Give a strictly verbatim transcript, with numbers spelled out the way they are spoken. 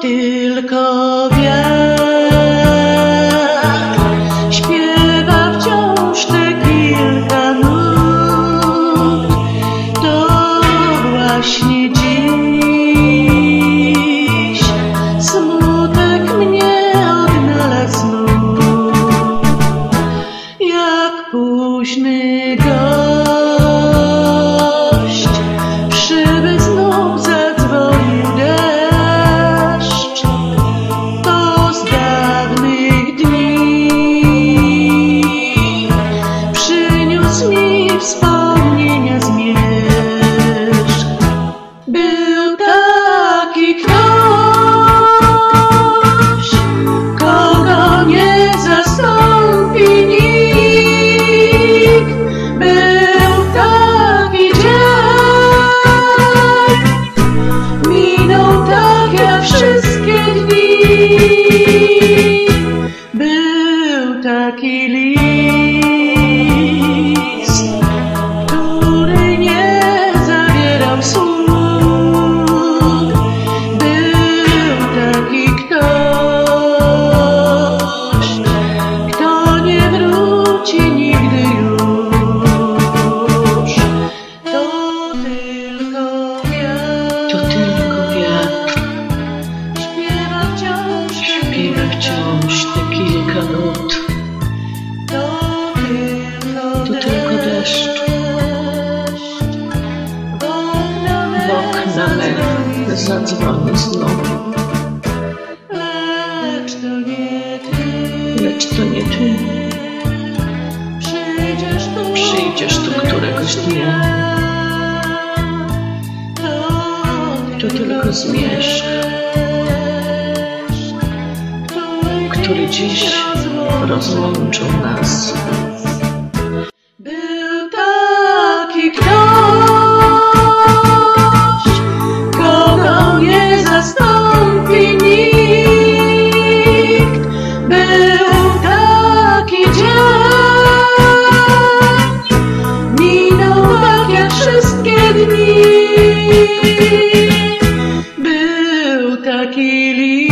tylko wiatr śpiewa wciąż te kilka nut. To właśnie dziś smutek mnie odnalazł, jak późny gość w szyby znów zadzwonił deszcz. To z dawnych dni przyniósł mi wspomnienia zmierzch. Był taki ktoś, kogo nie zastąpi nikt. Był taki dzień, minął tak jak wszystkie dni. Był taki list, który nie zawierał słów. Był taki ktoś, kto nie wróci nigdy już. To tylko wiatr, To tylko wiatr śpiewa wciąż, śpiewa wciąż te kilka nut. To tylko, To tylko deszcz w okna w okna me zadzwoni znowu. Lecz to nie ty, Lecz to nie ty przyjdziesz tu, przyjdziesz tu któregoś dnia. To tylko zmierzch, który dziś rozłączył nas. Był taki ktoś, kogo nie zastąpi nikt. Był taki dzień, minął tak jak wszystkie dni. Był taki list,